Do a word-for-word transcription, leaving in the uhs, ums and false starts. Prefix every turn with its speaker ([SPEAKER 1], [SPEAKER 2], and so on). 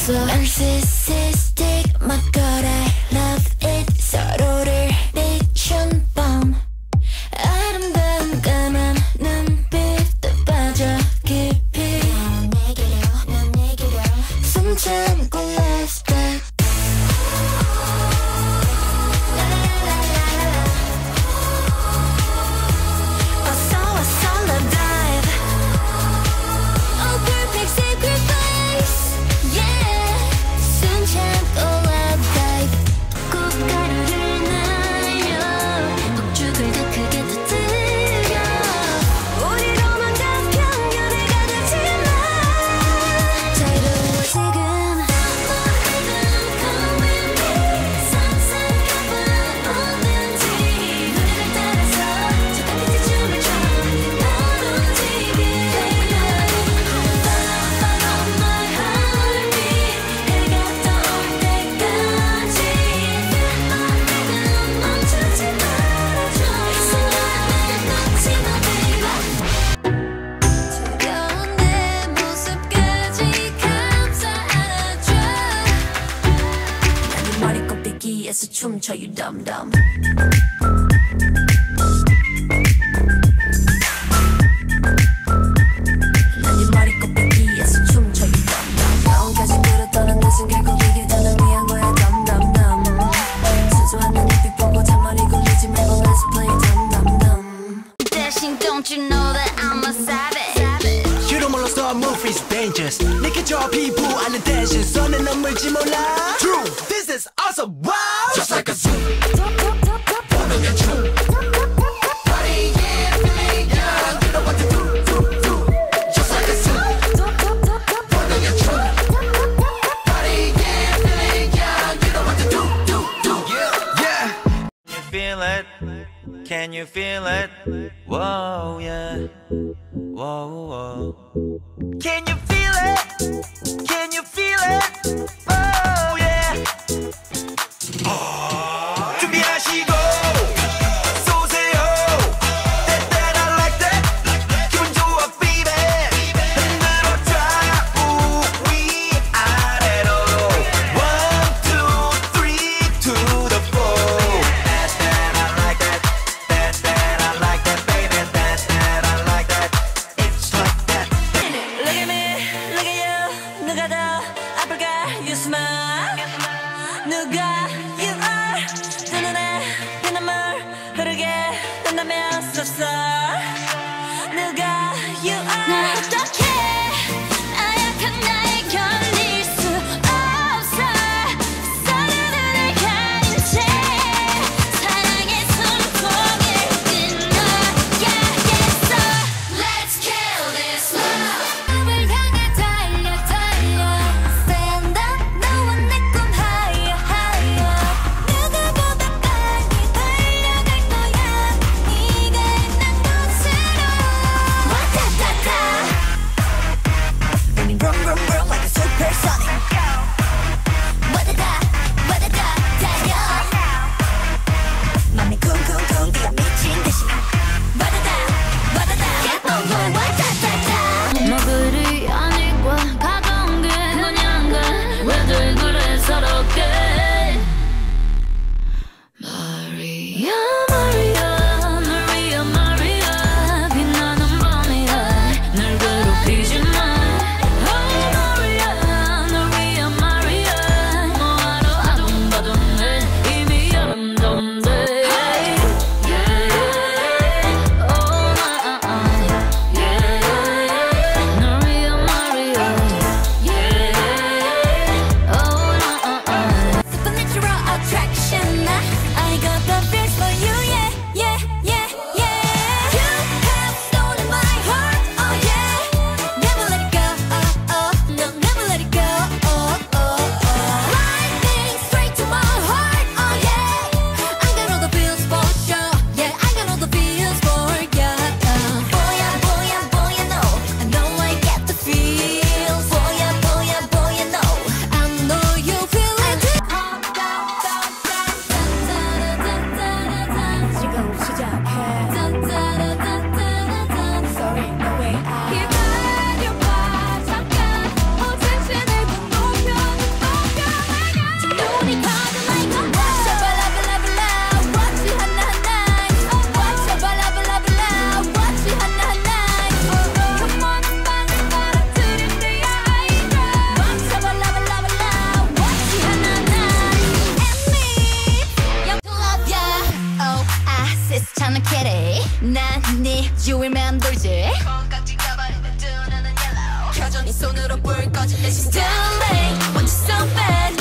[SPEAKER 1] 없어. Narcissistic, my god I love it. 서로를 비춘 밤 아름다운 까만 눈빛도 빠져 깊이 숨 참고 last back.
[SPEAKER 2] So 춤춰 you dumb dumb. 난 네 머리 꼭대기에서 춤춰 you dumb dumb. 마음까지 끌었더란 내 숨기고 이게 다 날 위한 거야 dumb dumb dumb. 수수한 내 눈빛 보고 잔머리 굴리지 말고 let's play dumb dumb dumb.
[SPEAKER 1] 대신 don't you know that I'm a savage.
[SPEAKER 3] You don't wanna start movies dangerous. 느껴져 피부 안에 대신 손에 넘을지 몰라. True, this is awesome. Wow. Just like a zoo. 보는 게 true. Party yeah, feeling young. You know what to do, do, do. Just like a zoo. 보는 게 true. Party yeah, feeling young. You know what to do, do, do. Yeah, yeah.
[SPEAKER 4] Can you feel it? Can you feel it? Whoa, yeah. Whoa, whoa. Can you feel it? Can you feel it? Oh, yeah. 준비하시고 쏘세요. That, that, I like that. 기분 좋아, baby. 흔들어 좌우 위아래로. One, two, three, to the four. That, that, I like that. That, that, I like that, baby. That, that, I like that. It's like that.
[SPEAKER 2] Look at me, look at you. 누가 더 아플까? You smile. 누가 you are. 두 눈에 피눈물 흐르게 된다면 섭섭. 누가 you are.
[SPEAKER 1] 날 어떻게 나약한 나에 견딜 수 없어. 서로를 가린 채 사랑의 손톱을 끊어야겠어. Let's kill this love. 꿈을 향해 달려 달려. Stand up 너와 내 꿈 higher higher. 누구보다 빨리 달려갈 거야. 네가 있는 곳으로. 와타타타.
[SPEAKER 2] Bring vroom vroom vroom like a supersonic.
[SPEAKER 1] 와다다 와다다 달려.
[SPEAKER 2] 맘이 쿵쿵쿵 뛰어 미친 듯이.
[SPEAKER 1] 와다다 와다다 Keep on going 와타타타. 뭐 그리 아니고 가까운 게 뭐냐가 왜들 그래 서럽게. Maria Maria Maria Maria 빛나는 밤이야 날 괴롭히지 마. Oh
[SPEAKER 2] 네 손으로 불 꺼질 때 She's too late, want you so bad